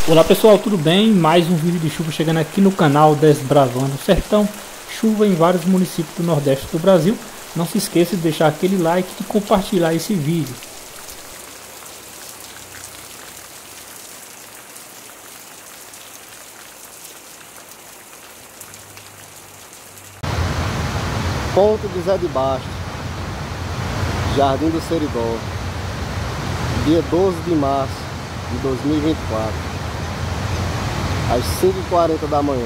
Olá pessoal, tudo bem? Mais um vídeo de chuva chegando aqui no canal Desbravando o Sertão. Chuva em vários municípios do Nordeste do Brasil. Não se esqueça de deixar aquele like e compartilhar esse vídeo. Ponto do Zé de Baixo, Jardim do Seridó, dia 12 de março de 2024, às 5h40 da manhã.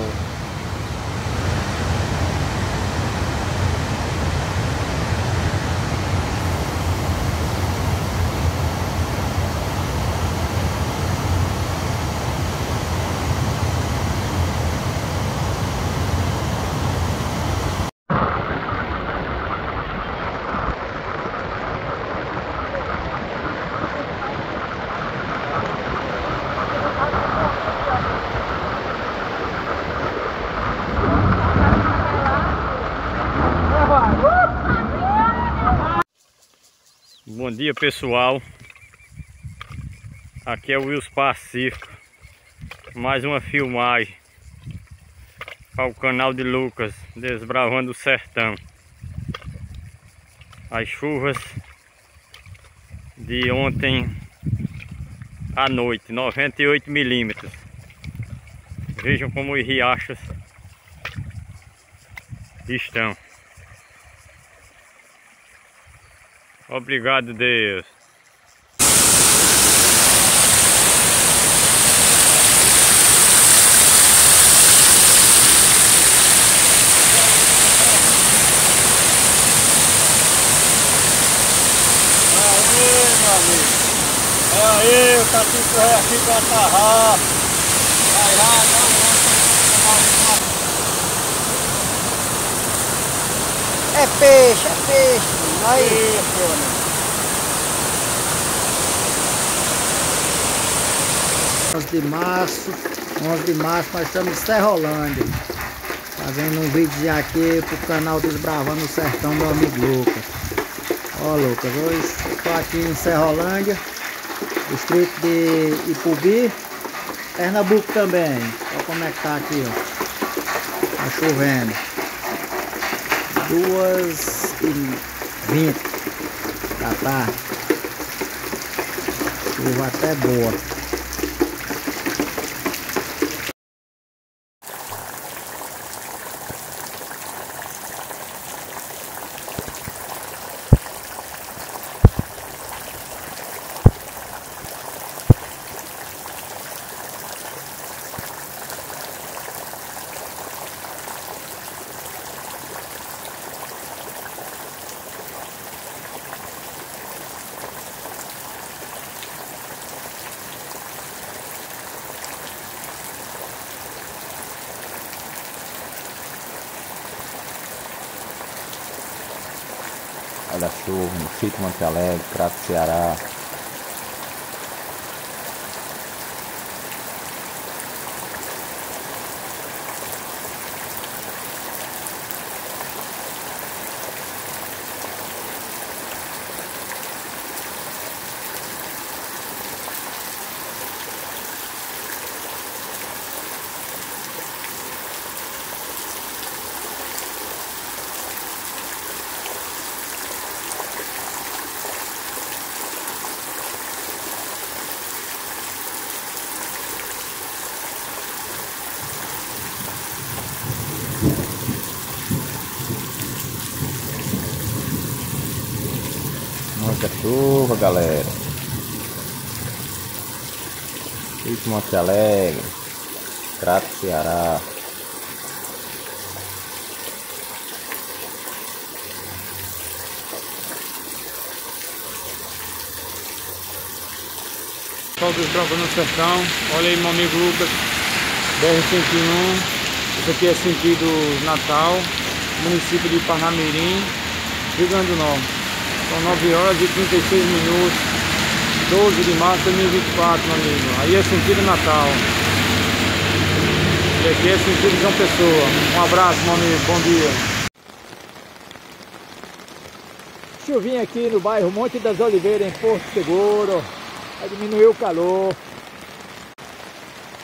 Bom dia pessoal, aqui é o Wilson Pacífico, mais uma filmagem para o canal de Lucas, Desbravando o Sertão. As chuvas de ontem à noite, 98 milímetros. Vejam como os riachos estão. Obrigado, Deus. Aê, meu amigo. Aí, o catiço é aqui pra atarrar. Vai lá, É peixe, é peixe. Aí. Isso, meu amigo. 11 de março nós estamos em Serrolândia, fazendo um vídeo aqui pro canal Desbravando o Sertão, meu amigo Lucas. Ó Lucas, hoje eu tô aqui em Serrolândia, distrito de Ipubi, Pernambuco também. Olha como é que tá aqui, ó. Tá chovendo. 2h20 da tarde. Chuva até boa. Olha a chuva no sítio Monte Alegre, Crato, Ceará. Muita chuva, galera. Sítio Monte Alegre, Crato, Ceará. Pessoal Desbravando o Sertão, olha aí meu amigo Lucas, BR-101. Isso aqui é sentido Natal, município de Parnamirim, Rio Grande do Norte. São 9h36, 12 de março de 2024, meu amigo. Aí é sentido Natal. E aqui é sentido João Pessoa. Um abraço, meu amigo. Bom dia. Chuvinha aqui no bairro Monte das Oliveiras, em Porto Seguro. Vai diminuir o calor.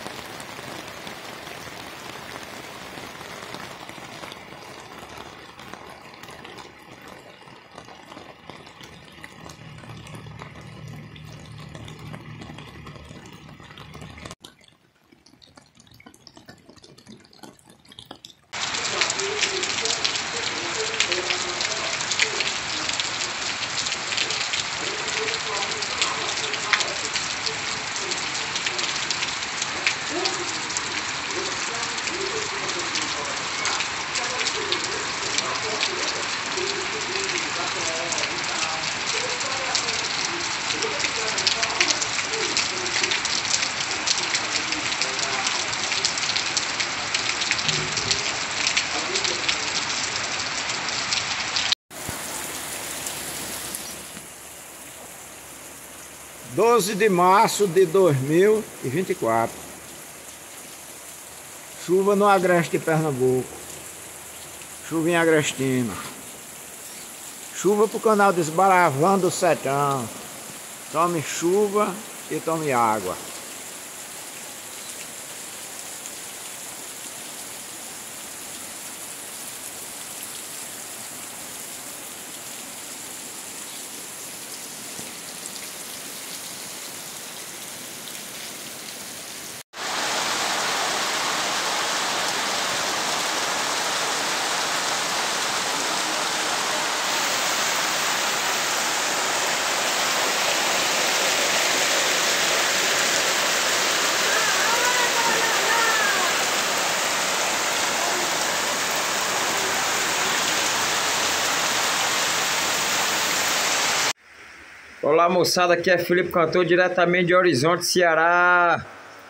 12 de março de 2024. Chuva no Agreste de Pernambuco. Chuva em Agrestina. Chuva pro canal Desbravando o Sertão. Tome chuva e tome água. Olá moçada, aqui é Felipe Cantor, diretamente de Horizonte, Ceará.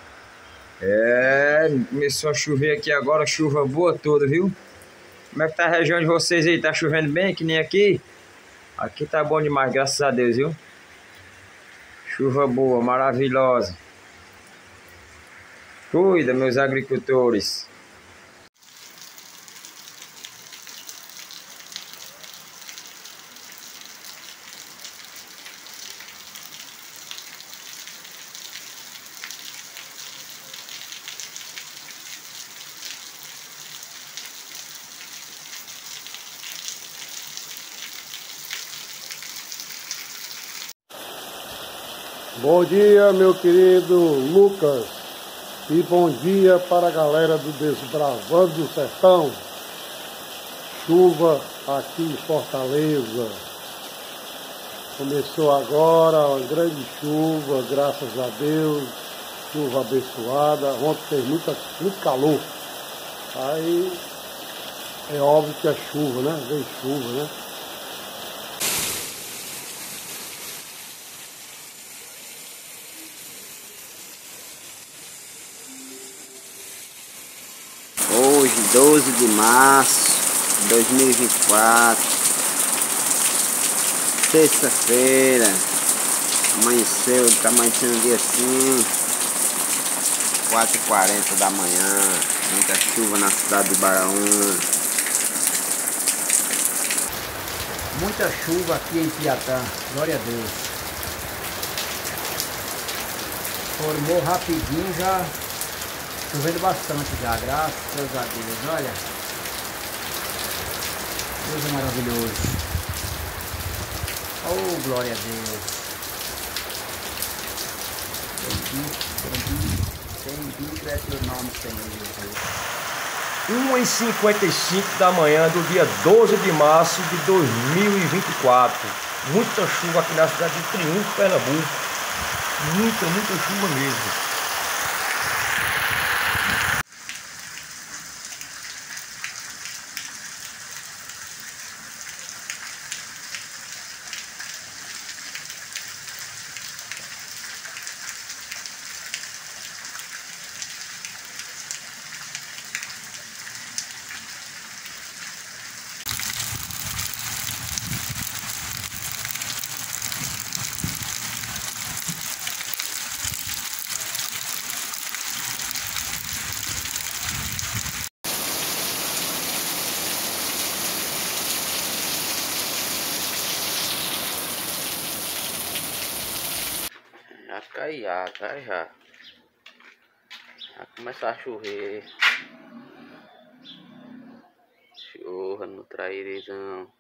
Começou a chover aqui agora, chuva boa toda, viu? Como é que tá a região de vocês aí? Tá chovendo bem, que nem aqui? Aqui tá bom demais, graças a Deus, viu? Chuva boa, maravilhosa. Cuida, meus agricultores. Bom dia, meu querido Lucas, e bom dia para a galera do Desbravando o Sertão. Chuva aqui em Fortaleza. Começou agora uma grande chuva, graças a Deus, chuva abençoada. Ontem fez muito calor. Aí é óbvio que é chuva, né? Vem chuva, né? Hoje, 12 de março de 2024, sexta-feira, tá amanhecendo o dia assim, 4h40 da manhã, muita chuva na cidade de Baraúna. Muita chuva aqui em Piatã, glória a Deus. Formou rapidinho já. Chovendo bastante já, graças a Deus, olha. Deus é maravilhoso. Oh, glória a Deus. Bendito é teu nome, Senhor Jesus. 1h55 da manhã do dia 12 de março de 2024. Muita chuva aqui na cidade de Triunfo, Pernambuco. Muita chuva mesmo. Já cai já, tá já. Já começar a chover. Chuva no Trairizão.